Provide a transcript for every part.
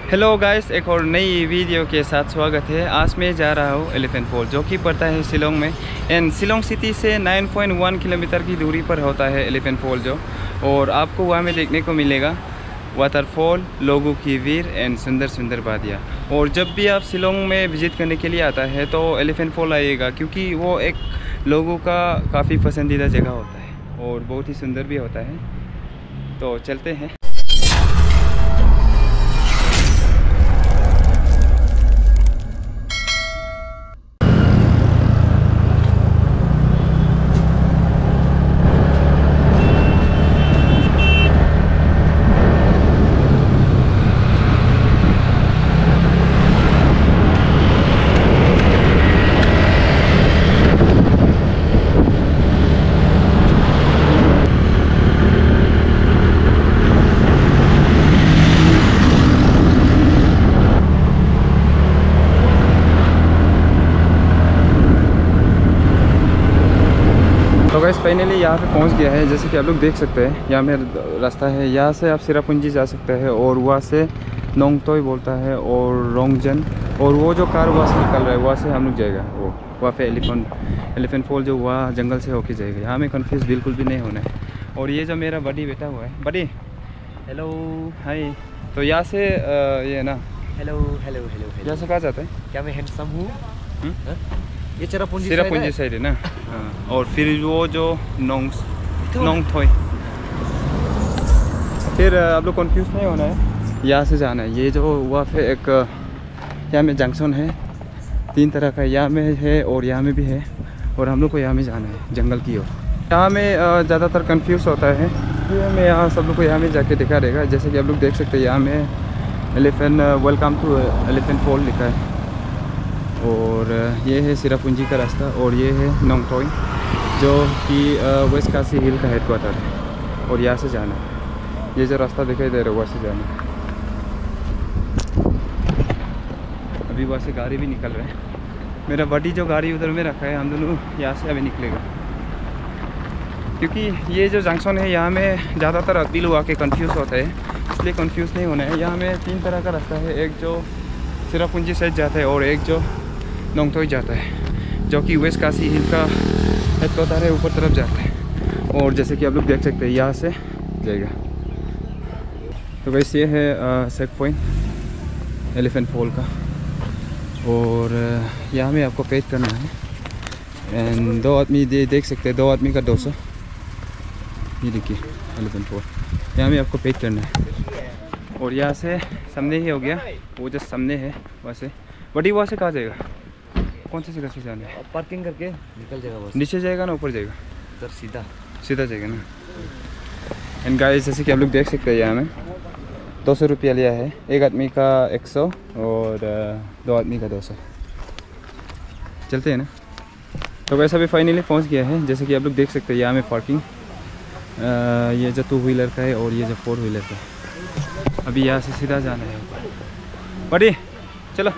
Hello guys, एक और नई वीडियो के साथ स्वागत है। आज मैं जा रहा हूँ एलिफेंट फॉल, जो कि पड़ता है शिलोंग में। एंड शिलोंग सिटी से 9.1 किलोमीटर की दूरी पर होता है एलिफेंट फॉल जो। और आपको वहाँ में देखने को मिलेगा वाटरफॉल, लोगों की भीड़ एंड सुंदर सुंदर वादियाँ। और जब भी आप शिलोंग में विज़िट करने के लिए आता है तो एलिफेंट फॉल आइएगा, क्योंकि वो एक लोगों का काफ़ी पसंदीदा जगह होता है और बहुत ही सुंदर भी होता है। तो चलते हैं। तो गाइस फाइनली यहाँ पे पहुँच गया है। जैसे कि आप लोग देख सकते हैं, यहाँ में रास्ता है। यहाँ से आप सिरापुंजी जा सकते हैं और वहाँ से नोंगतोय बोलता है और रोंगजन, और वो जो कार वहाँ से निकल रहा है वहाँ से हम लोग जाएगा। वो वहाँ पे एलिफेंट फॉल जो वहाँ जंगल से होके जाएगा। यहाँ में कन्फ्यूज़ बिल्कुल भी नहीं होना है। और ये जो मेरा बडी बैठा हुआ है, बडी हेलो हाय। तो यहाँ से ये ना, हेलो हेलो हेलो यहाँ से कहाँ जाता है? क्या मैं हैंडसम हूँ? ये चिरापुंजी साइड है ना। हाँ। और फिर वो जो नोंगतोय, फिर आप लोग कन्फ्यूज़ नहीं होना है, यहाँ से जाना है। ये जो वहाँ पे एक यहाँ में जंक्शन है, 3 तरह का यहाँ में है और यहाँ में भी है। और हम लोग को यहाँ में जाना है जंगल की ओर। यहाँ में ज़्यादातर कंफ्यूज होता है, ये मैं यहाँ सब लोग को यहाँ में जाके दिखा देगा। जैसे कि आप लोग देख सकते हैं, यहाँ में वेलकम टू एलिफेंट फॉल लिखा है। और ये है सिरापुंजी का रास्ता, और ये है नोंगतोय जो कि वेस्ट काशी हिल का हेडक्वार्टर है। और यहाँ से जाना है, ये जो रास्ता दिखाई दे रहा है वहाँ से जाना है। अभी वहाँ से गाड़ी भी निकल रहा है। मेरा बडी जो गाड़ी उधर में रखा है, हम दोनों यहाँ से अभी निकलेगा। क्योंकि ये जो जंक्शन है, यहाँ में ज़्यादातर आदमी लोग आके कन्फ्यूज़ होता है, इसलिए कन्फ्यूज़ नहीं होना है। यहाँ में 3 तरह का रास्ता है, एक जो सिरापुंजी साइड जाता है और एक जो नोंगतोय जाता है, जो कि वेस्ट काशी हिल का हेडक्वार्टर है, ऊपर तरफ जाता है। और जैसे कि आप लोग देख सकते हैं, यहाँ से जाएगा। तो वैसे ये है चेक पॉइंट एलिफेंट फॉल का। और यहाँ में आपको पे करना है। एंड 2 आदमी देख सकते हैं, 2 आदमी का 200। ये देखिए एलिफेंट फॉल, यहाँ में आपको पे करना है। और यहाँ से सामने ही हो गया, वो जो सामने है वहाँ से। बड़ी वहाँ से कहाँ जाएगा? कौन सी जगह से जाना है? पार्किंग करके निकल जाएगा बस। नीचे जाएगा ना ऊपर जाएगा? उधर सीधा जाएगा ना। एंड गाइस, जैसे कि आप लोग देख सकते हैं, यहाँ में 200 रुपया लिया है। एक आदमी का 100 और 2 आदमी का 200। चलते हैं ना। तो वैसा भी फाइनली पहुँच गया है। जैसे कि आप लोग देख सकते हैं, यहाँ में पार्किंग ये जो 2 व्हीलर का है और ये जो 4 व्हीलर का है। अभी यहाँ से सीधा जाना है। बड़ी चलो,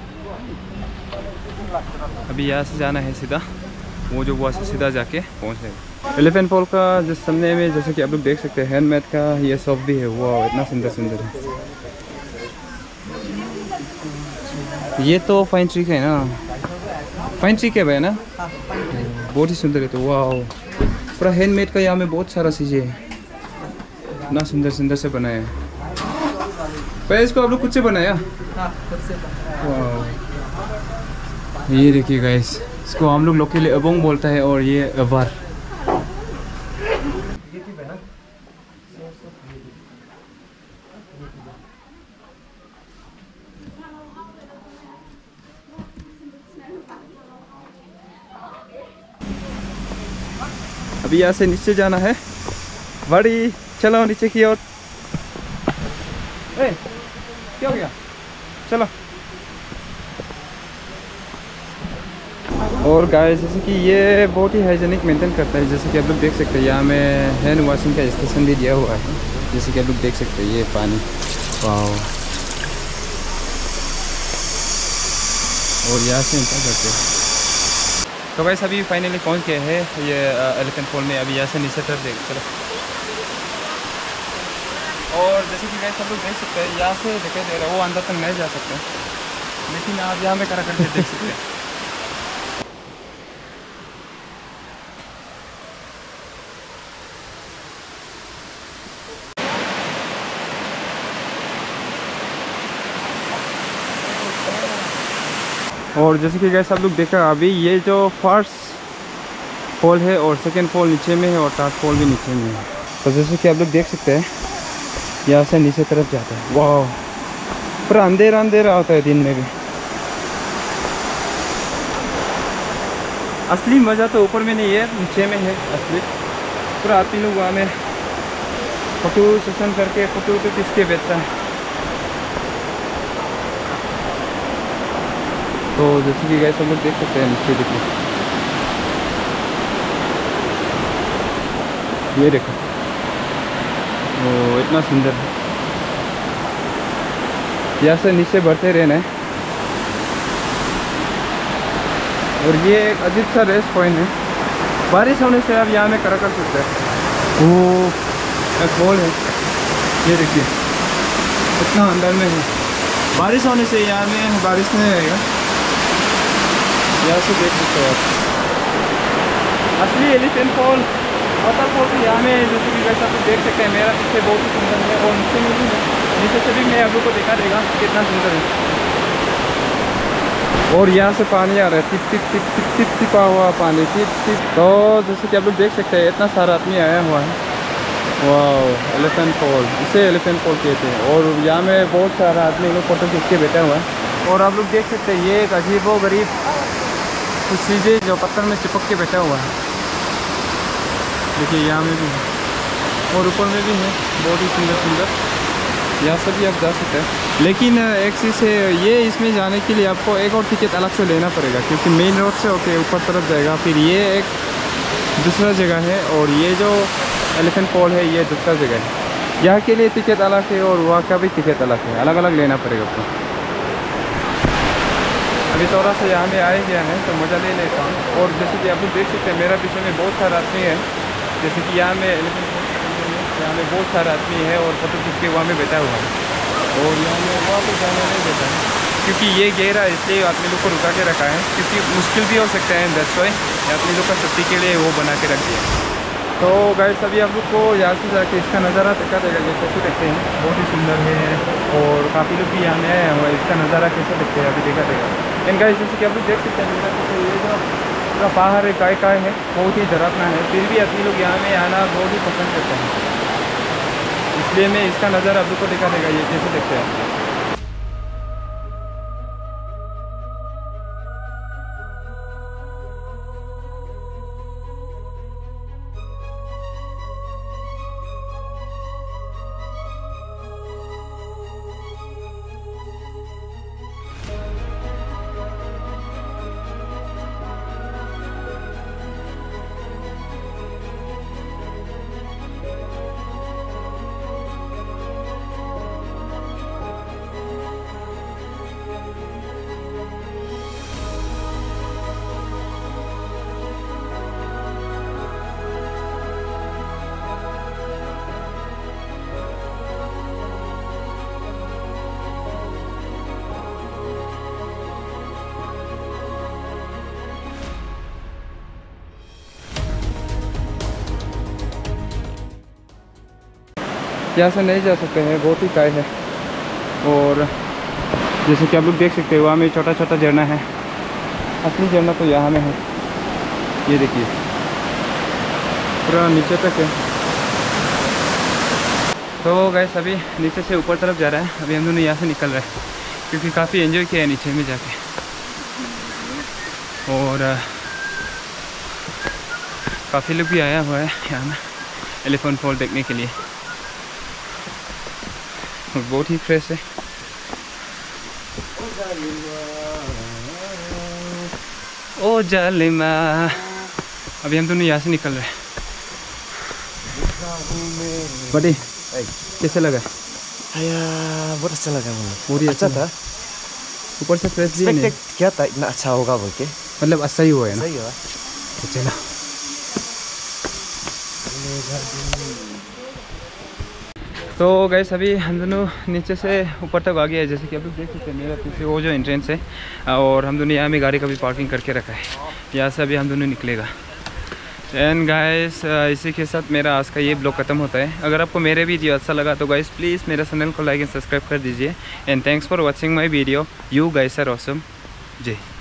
अभी यहाँ से जाना है सीधा, वो जो वहाँ से सीधा जाके पहुँचेगा एलिफेंट फॉल का। जिस सामने में जैसे कि आप लोग देख सकते हैं, हैंडमेड का ये शॉप भी है। वो इतना सुंदर सुंदर है। ये तो फाइन ट्री का है ना? फाइन ट्री का है ना? बहुत ही सुंदर है। तो वाह, पूरा हैंडमेड का। यहाँ में बहुत सारा चीज़ें है, इतना सुंदर सुंदर से बनाया है। पहले इसको आप लोग खुद से बनाया? वाह, ये देखिए गाइस, इसको हम लोग लोकली अबोंग बोलता है और ये अबार। अभी यहाँ से नीचे जाना है। बड़ी चलो नीचे की ओर। क्या हो गया? चलो। और गाइस, जैसे कि ये बहुत ही हाइजीनिक मेंटेन करता है। जैसे कि आप लोग देख सकते हैं, यहाँ में हैंड वॉशिंग का स्टेशन भी दिया हुआ है। जैसे कि आप लोग देख सकते हैं, ये पानी, वाह। और यहाँ से इंटर करते हैं। तो गाइस, अभी फाइनली पहुँच गए हैं ये एलिफेंट फॉल में। अभी यहाँ से नीचे तरफ देख, चलो। और जैसे कि गाइस सब लोग देख सकते हैं, यहाँ से दिखाई दे रहा है, वो अंदर तक नहीं जा सकते, लेकिन आप यहाँ में खड़ा करके देख सकते हैं। और जैसे कि गाइस सब लोग देखा, अभी ये जो फर्स्ट फॉल है और सेकंड फॉल नीचे में है और थर्ड फॉल भी नीचे में है। तो जैसे कि आप लोग देख सकते हैं, यहाँ से नीचे तरफ जाता है। वाह, पूरा अंधेरा अंधेरा होता है दिन में भी। असली मज़ा तो ऊपर में नहीं है, नीचे में है असली। पूरा आदमी लोग वहाँ में फोटो सेशन करके फोटो वोटो खींच के बेचता है। तो जैसे कि गाइस सब लोग देख सकते हैं, नीचे देखिए, ये देखो, वो इतना सुंदर है। यहाँ से नीचे बढ़ते रहना है। और ये एक अजीब सा रेस्ट पॉइंट है, बारिश होने से आप यहाँ में खड़ा कर सकते हैं। वो एक फॉल है, ये देखिए, इतना अंदर में है। बारिश होने से यहाँ में बारिश नहीं आएगा, यहाँ से देख सकते हो आप। असली एलिफेंट फॉल वाटरफॉल तो यहाँ में जैसे कि वैसा आप देख सकते हैं, मेरा पीछे बहुत ही सुंदर है। और नीचे में भी है, नीचे से भी मैं आप लोग को दिखा देगा कितना सुंदर है। और यहाँ से पानी आ रहा है, टिप टिप टिप टिप टिप टिपा हुआ पानी, टिप टिप। तो जैसे कि आप लोग देख सकते हैं, इतना सारा आदमी आया हुआ है। वाह, एलिफेंट फॉल, इसे एलिफेंट फॉल कहते हैं। और यहाँ में बहुत सारा आदमी लोग फोटो खींच के बैठा हुआ है। और आप लोग देख सकते हैं, ये एक अजीब व गरीब कुछ चीज़ें जो पत्थर में चिपक के बैठा हुआ है। देखिए यहाँ में भी है और ऊपर में भी है, बहुत ही सुंदर सुंदर। यहाँ से भी आप जा सकते हैं, लेकिन एक चीज़ है, ये इसमें जाने के लिए आपको एक और टिकट अलग से लेना पड़ेगा, क्योंकि मेन रोड से होके ऊपर तरफ जाएगा। फिर ये एक दूसरा जगह है और ये जो एलिफेंट फॉल है ये दूसरा जगह है। यहाँ के लिए टिकट अलग है और वहाँ का भी टिकट अलग है, अलग अलग लेना पड़ेगा आपको। अभी थोड़ा सा यहाँ में आए गया है तो मज़ा ले लेता हूँ। और जैसे कि आप लोग देख सकते हैं, मेरा पीछे में बहुत सारा आदमी है। जैसे कि यहाँ में एलिफेंट फॉल, यहाँ में बहुत सारा आदमी है और फोटो खींच के वहाँ में बैठा हुआ है। और यहाँ में वहाँ पर जाना नहीं देता है, क्योंकि ये गहरा है, इसलिए आदमी लोग को रुका के रखा है, क्योंकि मुश्किल भी हो सकता है। दैट्स व्हाई आदमी लोग का सेफ्टी के लिए वो बना के रख दिया। तो गाइस अभी आप लोग को यहाँ से जाके इसका नज़ारा दिखा देगा। ये कैसे देखते हैं, बहुत ही सुंदर है। और काफ़ी लोग भी यहाँ में आए हुए, इसका नज़ारा कैसे देखते हैं अभी देखा देगा। इन गाइस जैसे कि आप लोग देख सकते हैं, मेरा तो ये जो पूरा पहाड़ है, काय है, बहुत ही डरावना है। फिर भी आदमी लोग यहाँ में आना बहुत ही पसंद करते हैं, इसलिए मैं इसका नज़ारा आप लोग को दिखा देगा, ये कैसे देखते हैं। यहाँ से नहीं जा सकते हैं, बहुत ही काय है। और जैसे कि आप लोग देख सकते हो, वहाँ में छोटा छोटा झरना है। असली झरना तो यहाँ में है, ये देखिए पूरा नीचे तक है। तो गाइस अभी नीचे से ऊपर तरफ जा रहा है। अभी हम दोनों यहाँ से निकल रहे हैं, क्योंकि काफ़ी एंजॉय किया है नीचे में जाके। और काफ़ी लोग भी आया हुआ है यहाँ में एलिफेंट फॉल देखने के लिए। बहुत ही फ्रेश है। ओ जालिमा, अभी हम दोनों यहाँ से निकल रहे हैं। बड़ी कैसे लगा? बहुत अच्छा लगा मुझे। बहुत ही अच्छा था, ऊपर से फ्रेश भी है। क्या था इतना अच्छा होगा बोल के, मतलब अच्छा ही हुआ है ना। सही हुआ। चलो तो गैस अभी हम दोनों नीचे से ऊपर तक आ गया है, जैसे कि अभी देख सकते हैं मेरा पीछे वो जो एंट्रेंस है, और हम दोनों यहाँ में गाड़ी का भी पार्किंग करके रखा है। यहाँ से अभी हम दोनों निकलेगा। एंड गाइस इसी के साथ मेरा आज का ये ब्लॉग खत्म होता है। अगर आपको मेरे वीडियो अच्छा लगा तो गाइस प्लीज़ मेरे चैनल को लाइक एंड सब्सक्राइब कर दीजिए। And thanks for watching my video. You guys are awesome. जय